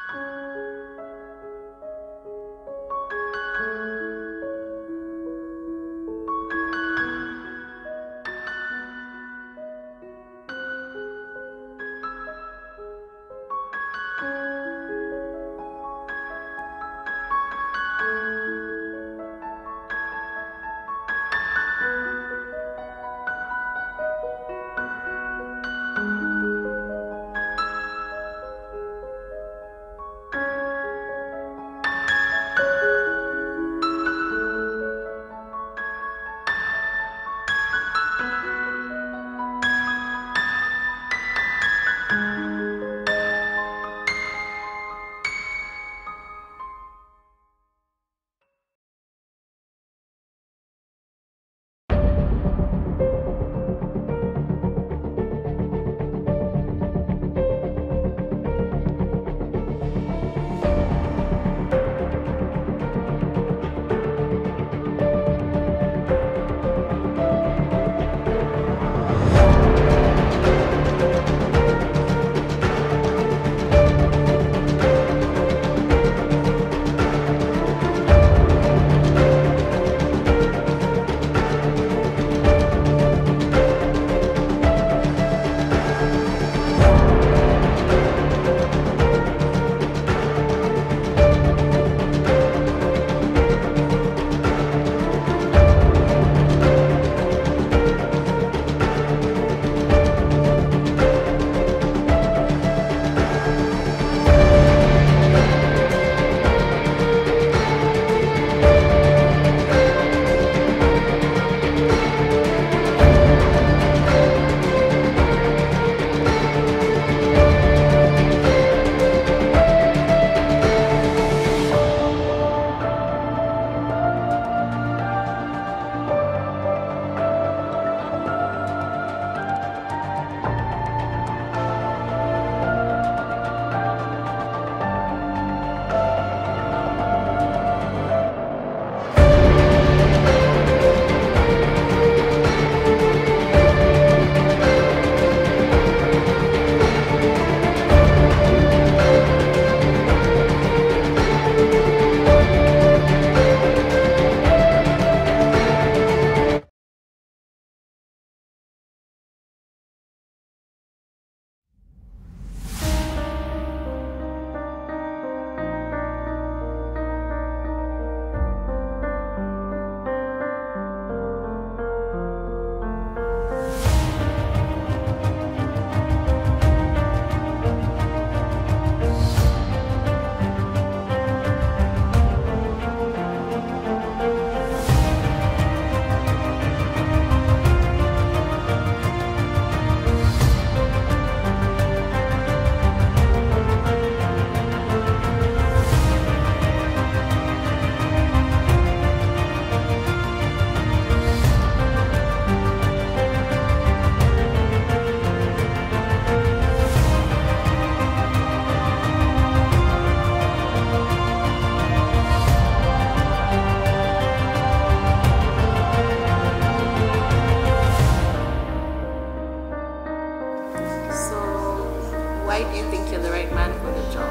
Why do you think you're the right man for the job?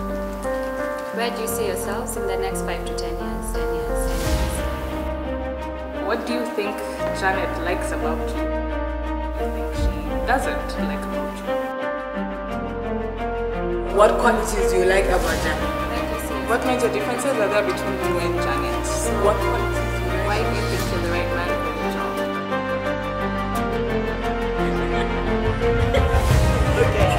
Where do you see yourselves in the next 5 to 10 years? 10 years, 10 years. What do you think Janet likes about you? What do you think she doesn't like about you? What qualities do you like about Janet? What major differences are there between you and Janet? So what qualities do you like? Why do you think you're the right man for the job? Okay.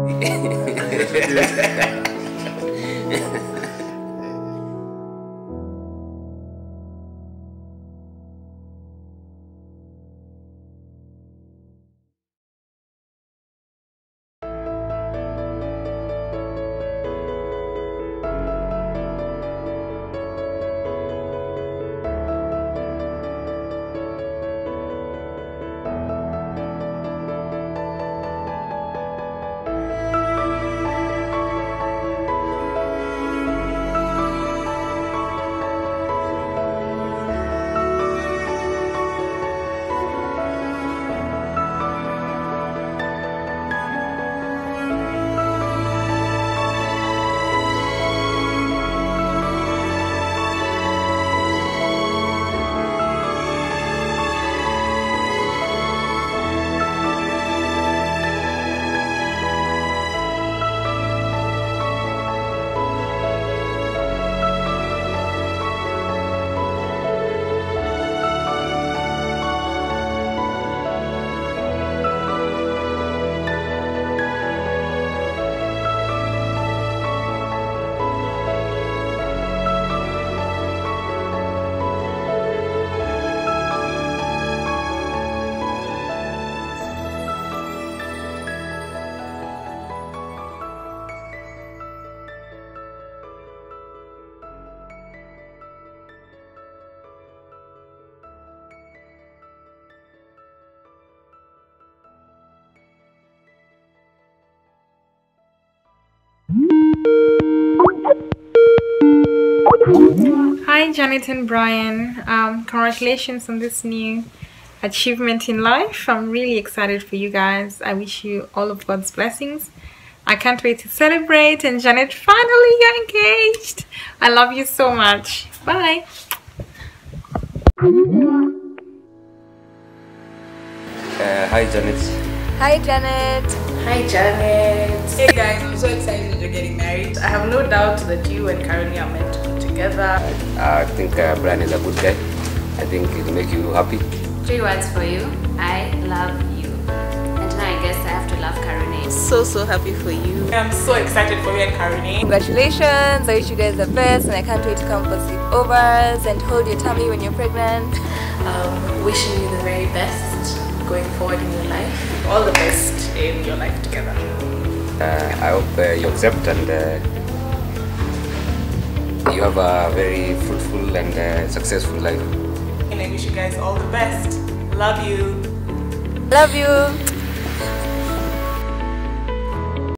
Hi Janet and Brian, congratulations on this new achievement in life. I'm really excited for you guys. I wish you all of God's blessings. I can't wait to celebrate, and Janet, finally you're engaged. I love you so much. Bye. Hi Janet. Hi Janet. Hi Janet. Hey guys, I'm so excited that you're getting married. I have no doubt that you and Karuni are meant to be together. I think Brian is a good guy. I think it'll make you happy. 3 words for you. I love you. And now I guess I have to love Karuni. So happy for you. I'm so excited for you and Karuni. Congratulations, I wish you guys the best and I can't wait to come for sleepovers and hold your tummy when you're pregnant. Wishing you the very best going forward in your life. All the best in your life together. I hope you accept and you have a very fruitful and successful life. And I wish you guys all the best. Love you. Love you.